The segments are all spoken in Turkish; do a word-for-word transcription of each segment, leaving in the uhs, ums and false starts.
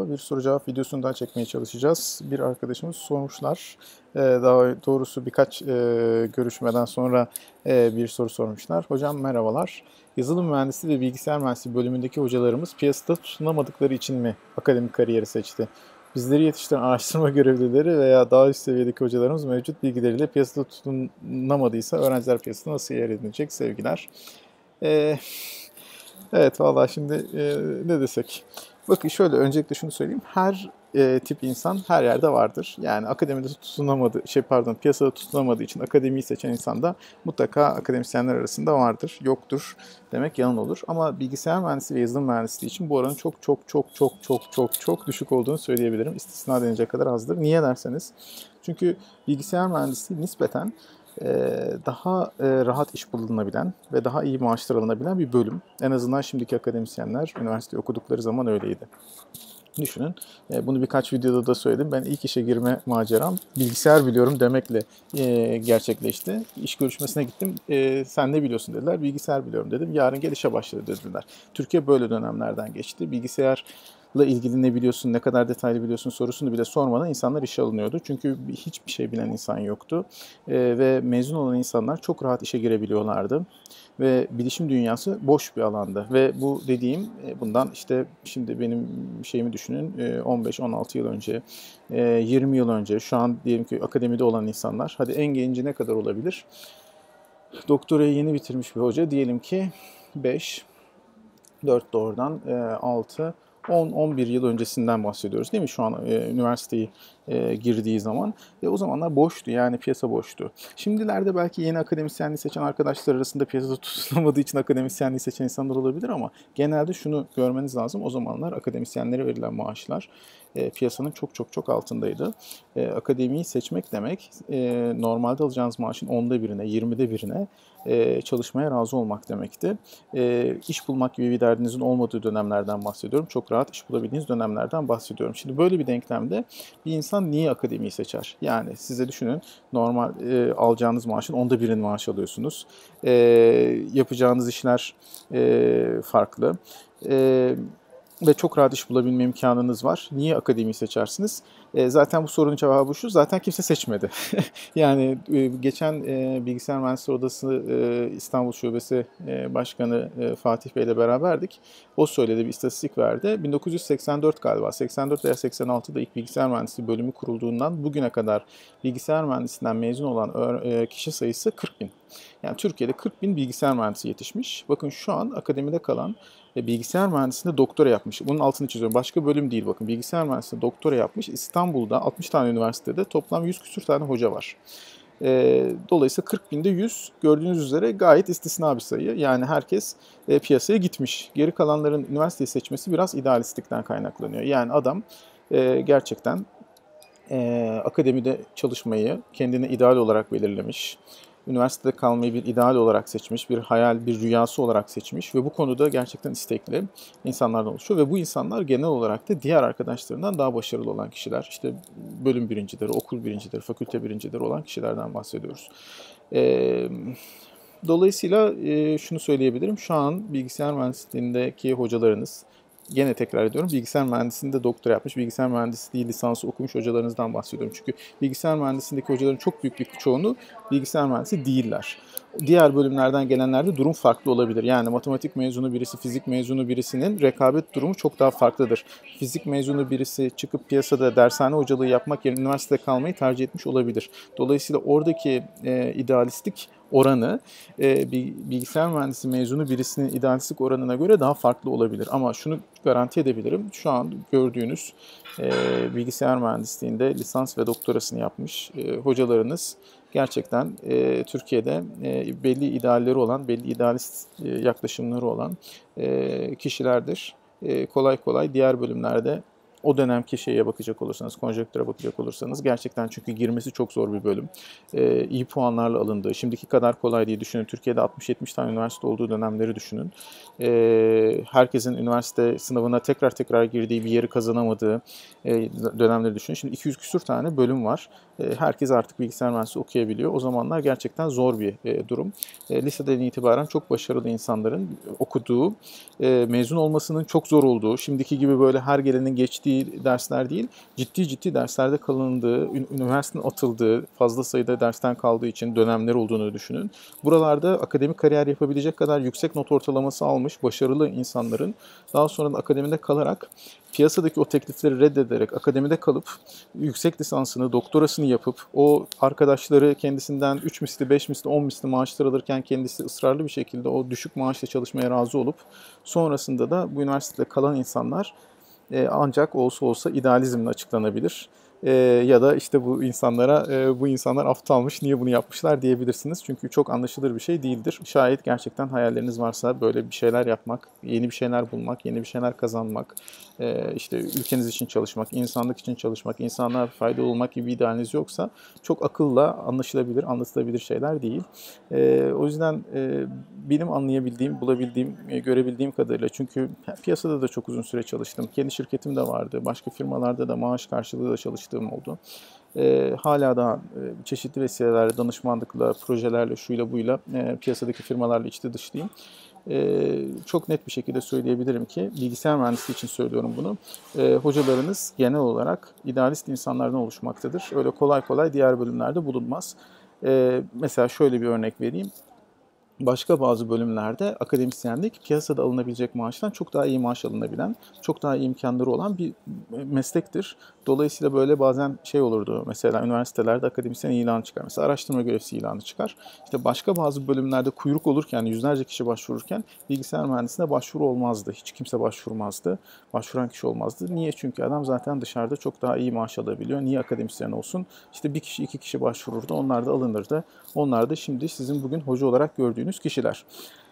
merhaba. Bir soru cevap videosunu daha çekmeye çalışacağız. Bir arkadaşımız sormuşlar. Ee, daha doğrusu birkaç e, görüşmeden sonra e, bir soru sormuşlar. Hocam merhabalar. Yazılım mühendisliği ve bilgisayar mühendisliği bölümündeki hocalarımız piyasada tutunamadıkları için mi akademik kariyeri seçti? Bizleri yetiştiren araştırma görevlileri veya daha üst seviyedeki hocalarımız mevcut bilgileriyle piyasada tutunamadıysa öğrenciler piyasada nasıl yer edinecek? Sevgiler. Ee, Evet valla şimdi e, ne desek. Bakın şöyle öncelikle şunu söyleyeyim. Her e, tip insan her yerde vardır. Yani akademide tutunamadığı, şey pardon piyasada tutunamadığı için akademiyi seçen insan da mutlaka akademisyenler arasında vardır. Yoktur demek yalan olur. Ama bilgisayar mühendisliği ve yazılım mühendisliği için bu oranın çok çok çok çok çok çok çok düşük olduğunu söyleyebilirim. İstisna denilecek kadar azdır. Niye derseniz. Çünkü bilgisayar mühendisliği nispeten daha rahat iş bulunabilen ve daha iyi maaşlar alınabilen bir bölüm. En azından şimdiki akademisyenler üniversite okudukları zaman öyleydi. Düşünün, bunu birkaç videoda da söyledim. Ben ilk işe girme maceram bilgisayar biliyorum demekle gerçekleşti. İş görüşmesine gittim. Sen ne biliyorsun dediler. Bilgisayar biliyorum dedim. Yarın gel işe başladı dediler. Türkiye böyle dönemlerden geçti. Bilgisayar ilgili ne biliyorsun, ne kadar detaylı biliyorsun sorusunu bile sormadan insanlar işe alınıyordu. Çünkü hiçbir şey bilen insan yoktu. E, ve mezun olan insanlar çok rahat işe girebiliyorlardı. Ve bilişim dünyası boş bir alandı. Ve bu dediğim bundan işte şimdi benim şeyimi düşünün on beş on altı yıl önce, yirmi yıl önce, şu an diyelim ki akademide olan insanlar, hadi en genci ne kadar olabilir? Doktorayı yeni bitirmiş bir hoca diyelim ki beş, dört de oradan altı, on on bir yıl öncesinden bahsediyoruz değil mi? Şu an e, üniversiteyi e, girdiği zaman. Ve o zamanlar boştu yani piyasa boştu. Şimdilerde belki yeni akademisyenliği seçen arkadaşlar arasında piyasada tutunamadığı için akademisyenliği seçen insanlar olabilir ama genelde şunu görmeniz lazım. O zamanlar akademisyenlere verilen maaşlar e, piyasanın çok çok çok altındaydı. E, akademiyi seçmek demek e, normalde alacağınız maaşın onda birine, yirmide birine e, çalışmaya razı olmak demekti. E, iş bulmak gibi bir derdinizin olmadığı dönemlerden bahsediyorum. Çok rahat iş bulabildiğiniz dönemlerden bahsediyorum. Şimdi böyle bir denklemde bir insan niye akademiyi seçer? Yani size düşünün, normal e, alacağınız maaşın onda birini maaş alıyorsunuz. E, yapacağınız işler e, farklı. E, ve çok rahat iş bulabilme imkanınız var. Niye akademiyi seçersiniz? E, zaten bu sorunun cevabı şu, zaten kimse seçmedi. Yani e, geçen e, Bilgisayar Mühendisleri Odası e, İstanbul Şubesi e, Başkanı e, Fatih Bey ile beraberdik. O söyledi, bir istatistik verdi. bin dokuz yüz seksen dört galiba, seksen dört veya seksen altıda ilk bilgisayar mühendisliği bölümü kurulduğundan bugüne kadar bilgisayar mühendisliğinden mezun olan e, kişi sayısı kırk bin. Yani Türkiye'de kırk bin bilgisayar mühendisi yetişmiş. Bakın şu an akademide kalan ve bilgisayar mühendisliğinde doktora yapmış. Bunun altını çiziyorum. Başka bölüm değil bakın. Bilgisayar mühendisliğinde doktora yapmış. İstanbul'da altmış tane üniversitede toplam yüz küsür tane hoca var. E, dolayısıyla kırk binde yüz gördüğünüz üzere gayet istisna bir sayı. Yani herkes e, piyasaya gitmiş. Geri kalanların üniversiteyi seçmesi biraz idealistlikten kaynaklanıyor. Yani adam e, gerçekten e, akademide çalışmayı kendine ideal olarak belirlemiş. Üniversitede kalmayı bir ideal olarak seçmiş, bir hayal, bir rüyası olarak seçmiş ve bu konuda gerçekten istekli insanlardan oluşuyor. Ve bu insanlar genel olarak da diğer arkadaşlarından daha başarılı olan kişiler. İşte bölüm birincileri, okul birincileri, fakülte birincileri olan kişilerden bahsediyoruz. Ee, dolayısıyla e, şunu söyleyebilirim. Şu an bilgisayar mühendisliğindeki hocalarınız, gene tekrar ediyorum, bilgisayar mühendisliğinde doktora yapmış, bilgisayar mühendisliği lisansı okumuş hocalarınızdan bahsediyorum. Çünkü bilgisayar mühendisliğindeki hocaların çok büyük bir çoğunu bilgisayar mühendisi değiller. Diğer bölümlerden gelenlerde durum farklı olabilir. Yani matematik mezunu birisi, fizik mezunu birisinin rekabet durumu çok daha farklıdır. Fizik mezunu birisi çıkıp piyasada dershane hocalığı yapmak yerine üniversitede kalmayı tercih etmiş olabilir. Dolayısıyla oradaki e, idealistlik oranı e, bilgisayar mühendisi mezunu birisinin idealistlik oranına göre daha farklı olabilir. Ama şunu garanti edebilirim. Şu an gördüğünüz e, bilgisayar mühendisliğinde lisans ve doktorasını yapmış e, hocalarınız gerçekten e, Türkiye'de e, belli idealleri olan, belli idealist e, yaklaşımları olan e, kişilerdir. E, kolay kolay diğer bölümlerde o dönemki şeye bakacak olursanız, konjonktüre bakacak olursanız gerçekten çünkü girmesi çok zor bir bölüm. Ee, iyi puanlarla alındığı, şimdiki kadar kolay diye düşünün. Türkiye'de altmış yetmiş tane üniversite olduğu dönemleri düşünün. Ee, herkesin üniversite sınavına tekrar tekrar girdiği bir yeri kazanamadığı e, dönemleri düşünün. Şimdi iki yüz küsur tane bölüm var. E, herkes artık bilgisayar mühendisliği okuyabiliyor. O zamanlar gerçekten zor bir e, durum. E, liseden itibaren çok başarılı insanların okuduğu, e, mezun olmasının çok zor olduğu, şimdiki gibi böyle her gelenin geçtiği ciddi dersler değil, ciddi ciddi derslerde kalındığı, üniversitenin atıldığı, fazla sayıda dersten kaldığı için dönemler olduğunu düşünün. Buralarda akademik kariyer yapabilecek kadar yüksek not ortalaması almış başarılı insanların daha sonra da akademide kalarak, piyasadaki o teklifleri reddederek akademide kalıp yüksek lisansını, doktorasını yapıp o arkadaşları kendisinden üç misli, beş misli, on misli maaşlar alırken kendisi ısrarlı bir şekilde o düşük maaşla çalışmaya razı olup sonrasında da bu üniversitede kalan insanlar e, ancak olsa olsa idealizmle açıklanabilir. E, ya da işte bu insanlara e, bu insanlar aptalmış, niye bunu yapmışlar diyebilirsiniz. Çünkü çok anlaşılır bir şey değildir. Şayet gerçekten hayalleriniz varsa böyle bir şeyler yapmak, yeni bir şeyler bulmak, yeni bir şeyler kazanmak, e, işte ülkeniz için çalışmak, insanlık için çalışmak, insanlığa faydalı olmak gibi bir idealiniz yoksa çok akılla anlaşılabilir, anlatılabilir şeyler değil. E, o yüzden e, benim anlayabildiğim, bulabildiğim, e, görebildiğim kadarıyla, çünkü piyasada da çok uzun süre çalıştım. Kendi şirketim de vardı. Başka firmalarda da maaş karşılığı da çalıştığım oldu. E, hala da e, çeşitli vesilelerle, danışmanlıkla, projelerle, şuyla buyla e, piyasadaki firmalarla içli dışlıyım. E, çok net bir şekilde söyleyebilirim ki, bilgisayar mühendisliği için söylüyorum bunu, e, hocalarınız genel olarak idealist insanlardan oluşmaktadır. Öyle kolay kolay diğer bölümlerde bulunmaz. E, mesela şöyle bir örnek vereyim. Başka bazı bölümlerde akademisyenlik piyasada alınabilecek maaştan çok daha iyi maaş alınabilen, çok daha iyi imkanları olan bir meslektir. Dolayısıyla böyle bazen şey olurdu, mesela üniversitelerde akademisyen ilanı çıkar. Mesela araştırma görevlisi ilanı çıkar. İşte başka bazı bölümlerde kuyruk olurken, yüzlerce kişi başvururken bilgisayar mühendisliğine başvuru olmazdı. Hiç kimse başvurmazdı. Başvuran kişi olmazdı. Niye? Çünkü adam zaten dışarıda çok daha iyi maaş alabiliyor. Niye akademisyen olsun? İşte bir kişi, iki kişi başvururdu. Onlar da alınırdı. Onlar da şimdi sizin bugün hoca olarak gördüğünüz kişiler.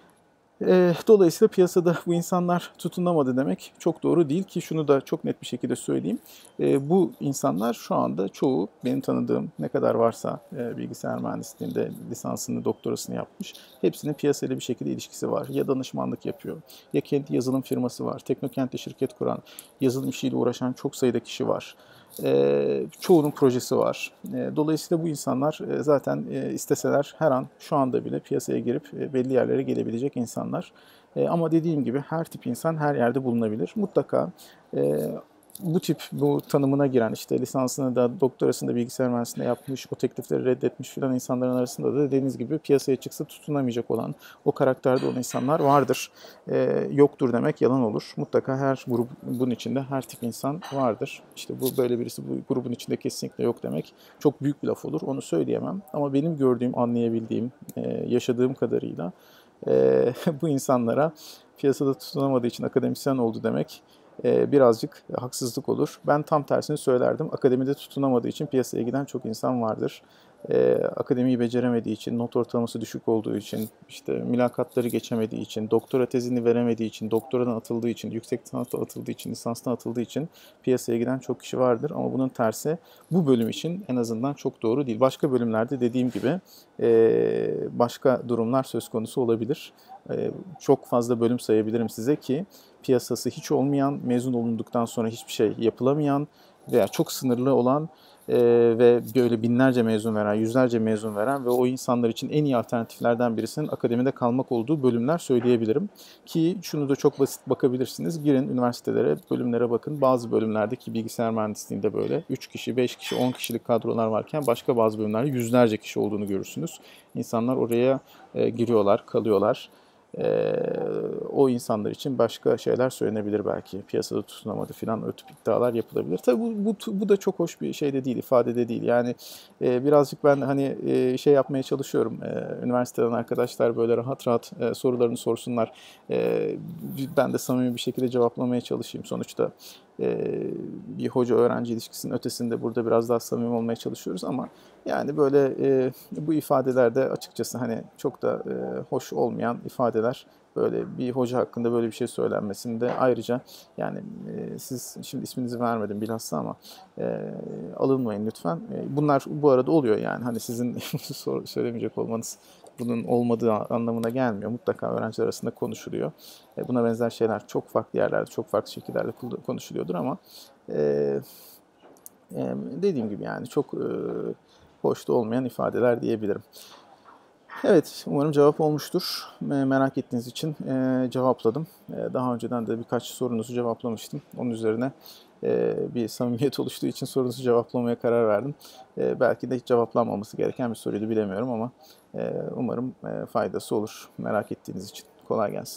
E, dolayısıyla piyasada bu insanlar tutunamadı demek çok doğru değil ki, şunu da çok net bir şekilde söyleyeyim. E, bu insanlar şu anda çoğu, benim tanıdığım ne kadar varsa e, bilgisayar mühendisliğinde lisansını, doktorasını yapmış, hepsinin piyasayla bir şekilde ilişkisi var. Ya danışmanlık yapıyor, ya kendi yazılım firması var, Teknokent'te şirket kuran, yazılım işiyle uğraşan çok sayıda kişi var. E, çoğunun projesi var. E, dolayısıyla bu insanlar e, zaten e, isteseler her an, şu anda bile piyasaya girip e, belli yerlere gelebilecek insanlar. E, ama dediğim gibi her tip insan her yerde bulunabilir. Mutlaka e, bu tip, bu tanımına giren, işte lisansını da doktorasını da bilgisayar mühendisliğinde yapmış, o teklifleri reddetmiş filan insanların arasında da dediğiniz gibi piyasaya çıksa tutunamayacak olan, o karakterde olan insanlar vardır. E, yoktur demek yalan olur. Mutlaka her grup, bunun içinde her tip insan vardır. İşte bu böyle birisi bu grubun içinde kesinlikle yok demek çok büyük bir laf olur. Onu söyleyemem. Ama benim gördüğüm, anlayabildiğim, e, yaşadığım kadarıyla e, bu insanlara piyasada tutunamadığı için akademisyen oldu demek e, birazcık haksızlık olur. Ben tam tersini söylerdim. Akademide tutunamadığı için piyasaya giden çok insan vardır. E, akademiyi beceremediği için, not ortalaması düşük olduğu için, işte mülakatları geçemediği için, doktora tezini veremediği için, doktoradan atıldığı için, yüksek lisanstan atıldığı için, lisanstan atıldığı için piyasaya giden çok kişi vardır. Ama bunun tersi bu bölüm için en azından çok doğru değil. Başka bölümlerde dediğim gibi e, başka durumlar söz konusu olabilir. E, çok fazla bölüm sayabilirim size ki piyasası hiç olmayan, mezun olunduktan sonra hiçbir şey yapılamayan veya çok sınırlı olan e, ve böyle binlerce mezun veren, yüzlerce mezun veren ve o insanlar için en iyi alternatiflerden birisinin akademide kalmak olduğu bölümler söyleyebilirim. Ki şunu da çok basit bakabilirsiniz. Girin üniversitelere, bölümlere bakın. Bazı bölümlerdeki bilgisayar mühendisliğinde böyle üç kişi, beş kişi, on kişilik kadrolar varken başka bazı bölümlerde yüzlerce kişi olduğunu görürsünüz. İnsanlar oraya e, giriyorlar, kalıyorlar. Ee, o insanlar için başka şeyler söylenebilir belki. Piyasada tutunamadı filan, ötüp iddialar yapılabilir. Tabii bu, bu, bu da çok hoş bir şey de değil, ifade de değil. Yani e, birazcık ben hani e, şey yapmaya çalışıyorum. E, üniversiteden arkadaşlar böyle rahat rahat e, sorularını sorsunlar. E, ben de samimi bir şekilde cevaplamaya çalışayım. Sonuçta e, bir hoca-öğrenci ilişkisinin ötesinde burada biraz daha samimi olmaya çalışıyoruz ama yani böyle e, bu ifadelerde açıkçası hani çok da e, hoş olmayan ifadeler, böyle bir hoca hakkında böyle bir şey söylenmesinde ayrıca yani e, siz şimdi isminizi vermedim bilhassa ama e, alınmayın lütfen. E, bunlar bu arada oluyor yani hani sizin söylemeyecek olmanız bunun olmadığı anlamına gelmiyor. Mutlaka öğrenciler arasında konuşuluyor. E, buna benzer şeyler çok farklı yerlerde, çok farklı şekillerde konuşuluyordur ama e, e, dediğim gibi yani çok e, hoş da olmayan ifadeler diyebilirim. Evet, umarım cevap olmuştur. Merak ettiğiniz için cevapladım. Daha önceden de birkaç sorunuzu cevaplamıştım. Onun üzerine e, bir samimiyet oluştuğu için sorunuzu cevaplamaya karar verdim. E, belki de hiç cevaplanmaması gereken bir soruydu, bilemiyorum ama e, umarım e, faydası olur. Merak ettiğiniz için. Kolay gelsin.